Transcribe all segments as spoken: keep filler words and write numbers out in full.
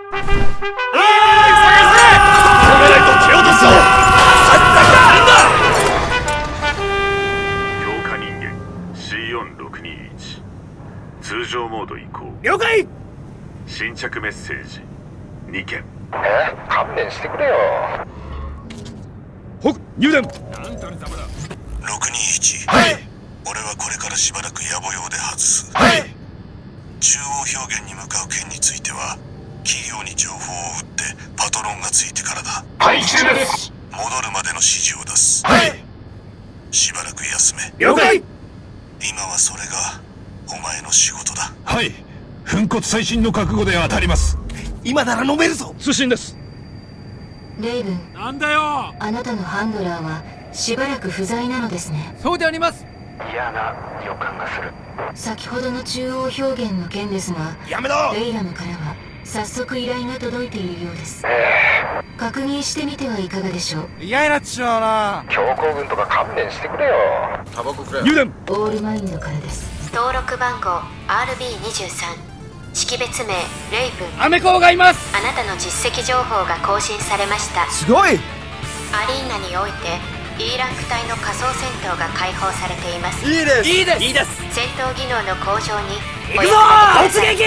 通常モード移行。 了解。 新着メッセージにけん。 え勘弁してくれよ。 ほっ入電。 なんたるざまだ。 ろくにいち。 はい。 俺はこれからしばらく野暮用で外す。 はい。 中央表現に向かう件については企業に情報を売ってパトロンがついてからだ。 はい、急です。 戻るまでの指示を出す。 はい。 しばらく休め。 了解。 今はそれがお前の仕事だ。 はい。粉骨細心の覚悟で当たります。 今なら飲めるぞ。通信です。 レイブン。 なんだよ。 あなたのハンドラーはしばらく不在なのですね。 そうであります。 嫌な予感がする。 先ほどの中央表現の件ですが、 やめろ。 レイラムからは早速依頼が届いているようです。 えー、確認してみてはいかがでしょう。 嫌になっちゃうな。 強行軍とか勘弁してくれよ。 タバコくれ。入電。 オールマインドからです。 登録番号 アールビーにじゅうさん、 識別名レイブン。 アメコーがいます。 あなたの実績情報が更新されました。 すごい。 アリーナにおいて E ランク帯の仮想戦闘が開放されています。 いいです。 いいです。いいです。 戦闘技能の向上に行くぞー。突撃。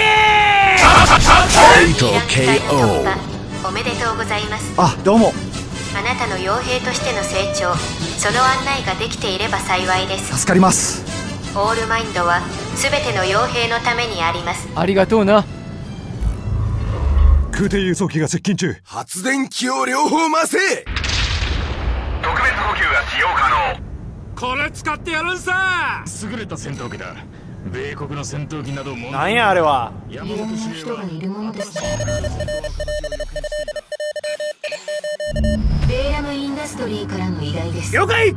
おめでとうございます。 あ、どうも。 あなたの傭兵としての成長、その案内ができていれば幸いです。 助かります。 オールマインドは全ての傭兵のためにあります。 ありがとうな。 空挺輸送機が接近中。 発電機を両方回せ。 特別補給が使用可能。これ使ってやるんさ。優れた戦闘機だ。米国の戦闘機なども。 なんやあれは。 いろんな人がいるものですね。ベーラムインダストリーからの依頼です。 了解。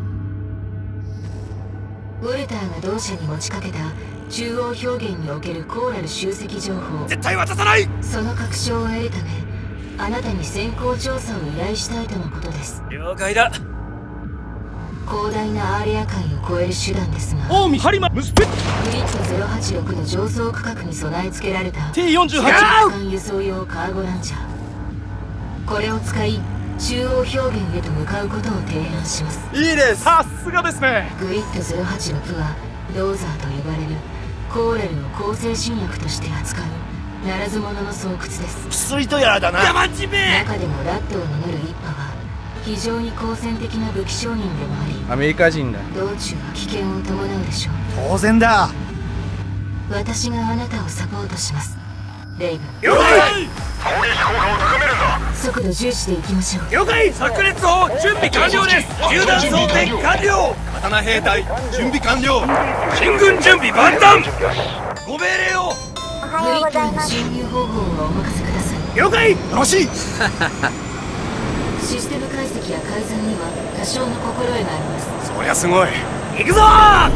ウォルターが同社に持ちかけた中央表現におけるコーラル集積情報、 絶対渡さない。 その確証を得るためあなたに先行調査を依頼したいとのことです。 了解だ。 広大なアーレア海を越える手段ですが、 オウミハリマムスペグリッドゼロはちろくの上層区画に備え付けられたティーよんじゅうはち中間輸送用カーゴランチャー、これを使い中央表現へと向かうことを提案します。 いいです。さすがですね。 グリッドゼロはちろくはドーザーと呼ばれるコーラルを抗精神薬として扱うならず者の巣窟です。 薬とやらだな。 中でもラットを名乗る一派は非常に好戦的な武器商人でもあり、 アメリカ人だ。 道中は危険を伴うでしょう。 当然だ。 私があなたをサポートします。レイブン。 了解。 攻撃効果を高めるんだ。 速度重視でいきましょう。 了解。炸裂砲準備完了です。銃弾装填完了。刀兵隊準備完了。進軍準備万端。ご命令を。 グリッドへの侵入方法をお任せください。 了解。よろしい。 システム解析や改ざんには多少の心得があります。 そりゃすごい。行くぞー。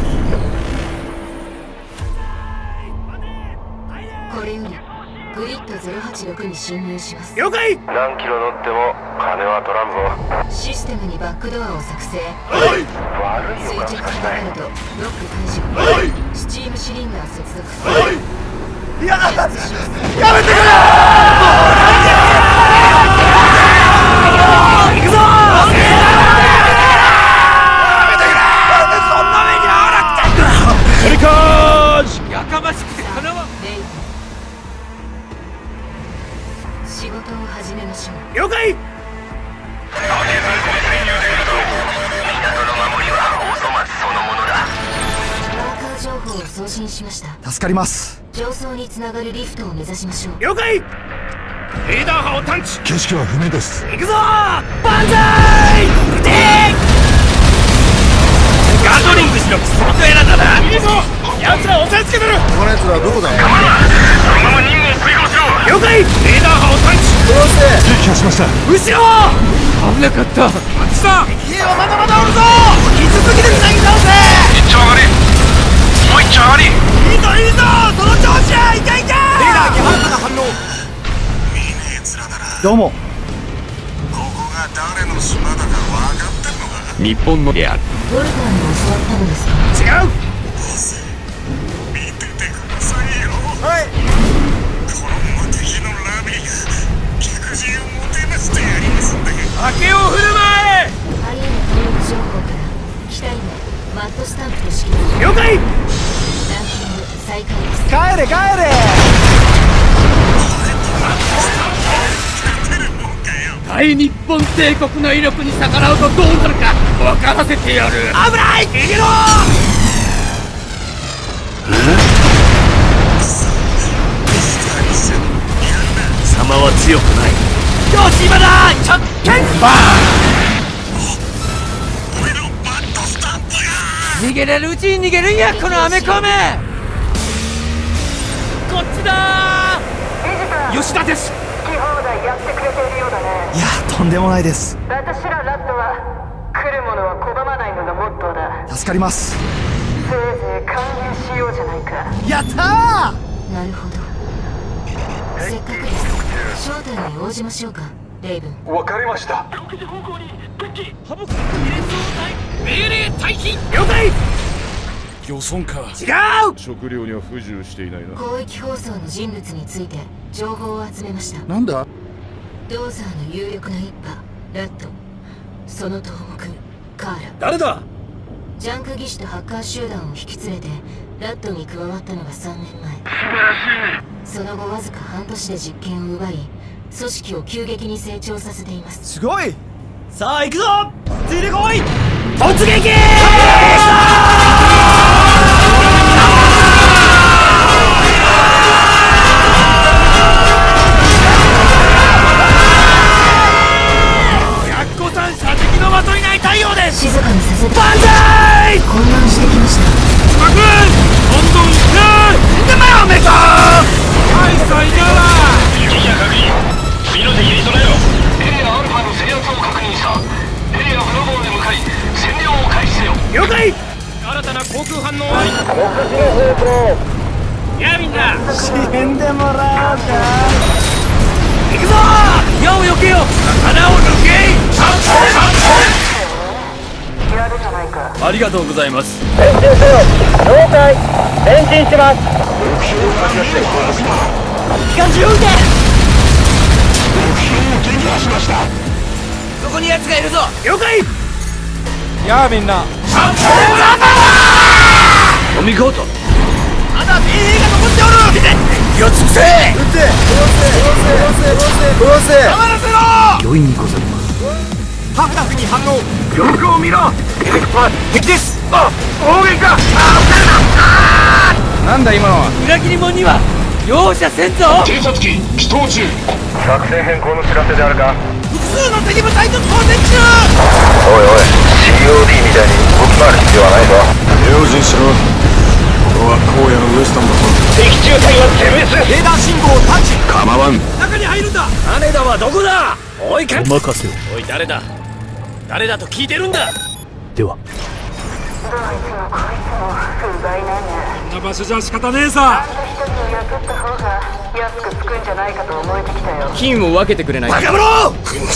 これよりグリッドゼロはちろくに侵入します。 了解。 何キロ乗っても金は取らんぞ。 システムにバックドアを作成。 はい。悪い垂直予感しかしない。 化ガルドロック解除。はい。スチームシリンダー接続。 はい。いやだ。やめてくれ。行くぞー。トリカージ。 やかましくてかなわん。 レイブン、仕事を始めましょう。 了解。 港の守りはお粗末そのものだ。 マーカー情報を送信しました。 助かります。 上層につながるリフトを目指しましょう。 了解。レーダー波を探知。 景色は不明です。 行くぞー。万歳。撃て。ガトリングしろ。クソとやらだな。いいぞ。奴ら押さえつけてる。 この奴らどこだ。 構うな。そのまま任務を遂行しろ。 了解。レーダー波を探知。 殺して。 撃破しました。 後ろ。 危なかった。 あっちだ。敵兵はまだまだおるぞ。引き続きでつなぎ倒せ。 一丁上がり。もう一丁上がり。 いいぞいいぞ。その調子や。いけいけ。レーダーに反応が反応。 見ねえ面だな。 どうも。 ここが誰の島だか分かってんのか。 日本のである。 ウォルターに教わったのですか。 違う。 見ててくださいよ。 はい。 この無敵のラビがれ帰れ。 大日本帝国の威力に逆らうとどうなるか分からせてやる。 危ない。逃げろ。 貴様は強くない。 よし今だ。ちょっけんバ逃げれるうちに逃げるんやこのアメコメ。こっちだー。 吉田です。 好き放題やってくれているようだね。 いやとんでもないです。 私らラットは来るものは拒まないのがモットーだ。 助かります。 せいぜい歓迎しようじゃないか。 やったー。 なるほど。せっかくです。招待に応じましょうかレイブン。 わかりました。 命令退避。了解。 漁村か。 違う。 食料には不自由していないな。 広域放送の人物について情報を集めました。 なんだ。 ドーザーの有力な一派ラット、その頭目カーラ。 誰だ。 ジャンク技師とハッカー集団を引き連れてラットに加わったのがさんねんまえ。その後わずか半年で実権を奪い組織を急激に成長させています。 すごい。さあ行くぞ。ついてこい。突撃。逆子三射敵の的にない太陽です。 静かにさせて。 万歳。 混乱してきました。 島君どんどん行く。でまよめかはいさいなら敵や確認。次の敵に備えろ。エリアアルファの制圧を確認した。エリアブラボーで向かい占領を開始せよ。 了解。 新たな航空反応あり。 やあみんな死んでもらおうか。行くぞ。矢を避けよ。花を抜け。 やるじゃないか。 ありがとうございます。 前進せよ。了解。前進します。 機関銃撃て。 そこに奴がいるぞ。了解。 やあみんな。 お見事。まだ兵が残っておる。気を尽くせ。撃て。殺せ殺せ殺せ殺せ。黙らせろ。 良いにございます。 ハフダフに反応。 よくを見ろ。 敵です。 あ、大撃か。ああ、 なんだ今のは。 裏切り者には容赦せんぞ。 偵察機起動中。 作戦変更の知らせであるか。 複数の敵部隊と交戦中。 おいおい シーオーディー みたいに動き回る必要はないぞ。 用心しろ。ここは荒野のウエスタンだぞ。 敵中隊は殲滅。 レーダー信号を探知。 構わん。 中に入るんだ。羽田はどこだ。おいか。 お任せを。 おい誰だ。誰だと聞いてるんだ。 ではどいつもこいつも不甲斐ないね。 こんな場所じゃ仕方ねえさ。 あんた一人を雇った方が安くつくんじゃないかと思えてきたよ。 金を分けてくれないか。 バカ者。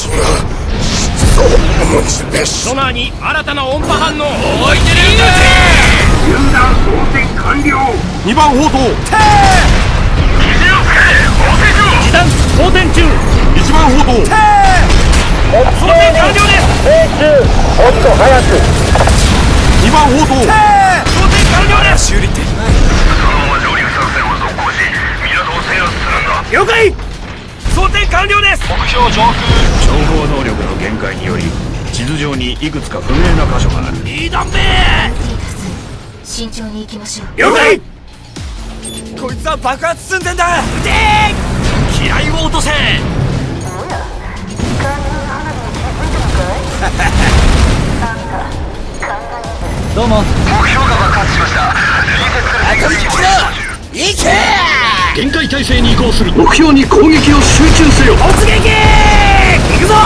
ソナーに新たな音波反応。 置いてるんだ。 銃弾装填完了。 にばん砲塔。て肘を使え。応戦中。 時短装填中。いちばん砲塔。て装填完了です。 もっと早く。 にばん砲塔。て装填完了です。修理ってそのまま上陸作戦を続行し港を制圧するんだ。 了解。装填完了です。 目標上空。情報能力の限界により地図上にいくつか不明な箇所がある。 いいだんべティータス慎重に行きましょう。 了解。こいつは爆発寸前だ。撃て。機雷を落とせ。 おや、肝心の花火に気づいたのかい。あんた勘がいいね。 どうも。 目標が爆発しました。隣接する敵に行け。 限界態勢に移行する。 目標に攻撃を集中せよ。 突撃。行くぞ。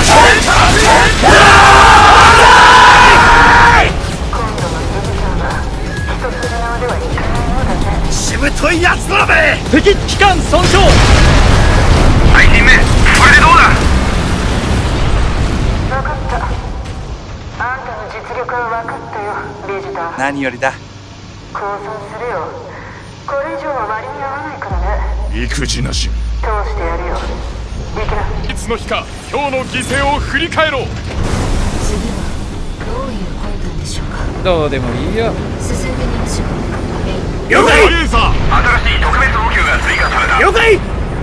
今度のビジターは一筋縄ではいかないようだね。 しぶといやつだべ。 敵機関損傷。 はいにんめこれでどうだ。 分かった。あんたの実力は分かったよビジター。 何よりだ。 降参するよ。これ以上は割に合わないからね。 育児なし。 通してやるよ。行きな。 いつの日か今日の犠牲を振り返ろう。 次はどういう魂胆でしょうか。 どうでもいいよ。 進んでみましょうレイブン。 了解。 新しい特別補給が追加された。 了解。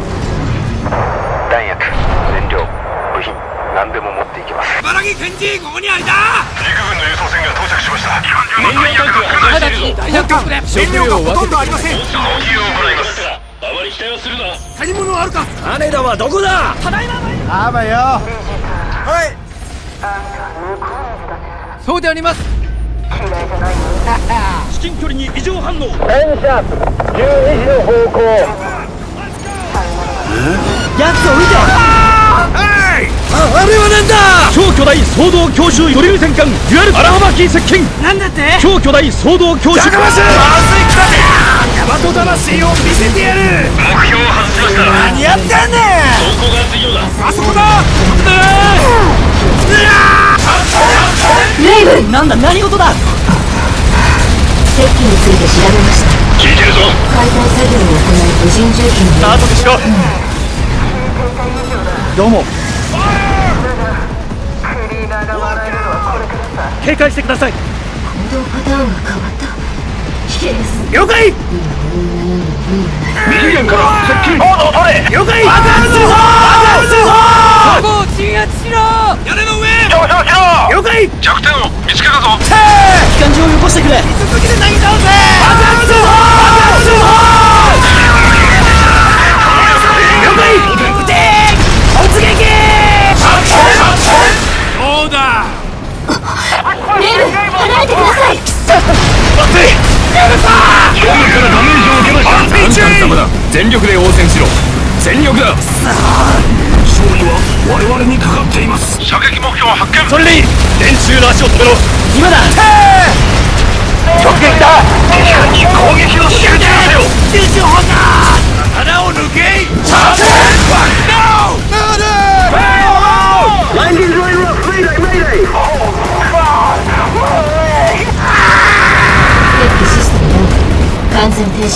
弾薬、燃料、部品、何でも持っていきます。 茨城県知、ここにありだ。 陸軍の輸送船が到着しました。 燃料タンクが破壊しているぞ。弾薬をくれ。燃料がほとんどありません。 補給を行います。あまり期待はするな。 他に物はあるか。金田はどこだ。ただいま。あばよ。はい。そうであります。至近距離に異常反応。戦車じゅうにじの方向。やつを撃て。はい。あ、あれはなんだ。超巨大総動強襲ドリル戦艦デュアル荒浜機接近。なんだって。超巨大総動強襲。まずいまずい来たぜ。ヤマト魂を見せてやる。 目標を外しました。 何やってんねん。 走行が熱いようだ。 あそこだ。 レイブン、なんだ、何事だ。敵機について調べました。 聞いてるぞ。 解体作業を行い無人重機に。 スタートしろ。どうも。警戒してください。 行動パターンが変わった。危険です。 了解。 右舷から接近。モードを取れ。 了解。爆発するぞ。爆発するぞ。 もう鎮圧しろ。 屋根の上。 上昇しろ。 了解。 弱点を見つけたぞ。 機関銃をよこしてくれ。続きで投げ倒せ。爆発するぞ。爆発するぞ。了解。撃て。突撃。どうだ。 レイブン、離れてください。 まずい。やるぞ。 正面からダメージを受けました。 反対様だ。 全力で応戦しろ。全力だ。勝利は我々にかかっています。射撃目標発見。 それでいい。練習の足を止めろ。今だ。 直撃だ。敵艦に攻撃を集中せよ。 集中砲だ。刀を抜け。させ。ノー。ノーだ。 ライディングドライブはメイデイメイデイ。 敵機システムダウン。完全停止です。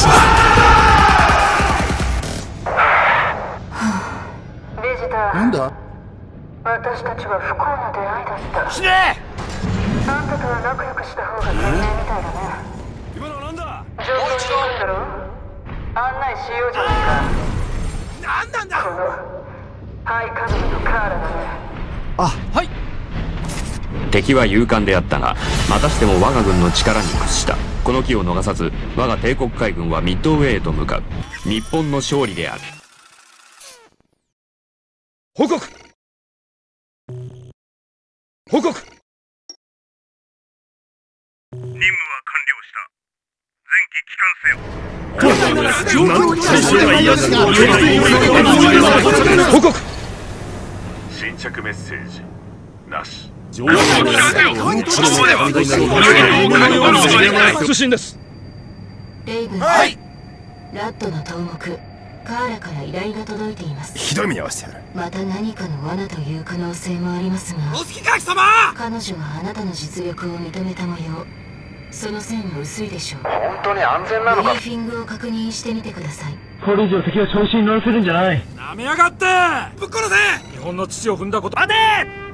なんだ。 私たちは不幸な出会いだった。 死ね。 あんたとは仲良くした方が賢明みたいだね。 今のはなんだ。 上空に行くんだろ。案内しようじゃないか。 なんなんだ。 このハイカブリのカーラだね。 あ、はい。 敵は勇敢であったが、またしても我が軍の力に屈した。この機を逃さず、我が帝国海軍はミッドウェーへと向かう。日本の勝利である。 報告。報告。 任務は完了した。前期帰還せよ。 報告。 新着メッセージなし。 通信です。 レイブン、 はい。 ラットの頭目カーラから依頼が届いています。 ひどい目に遭わせてやる。 また何かの罠という可能性もありますが、 お好きか貴様。 彼女はあなたの実力を認めた模様。その線は薄いでしょう。 本当に安全なのか。 ブリーフィングを確認してみてください。 これ以上敵は調子に乗らせるんじゃない。 なめやがって。ぶっ殺せ。日本の土を踏んだこと。待て。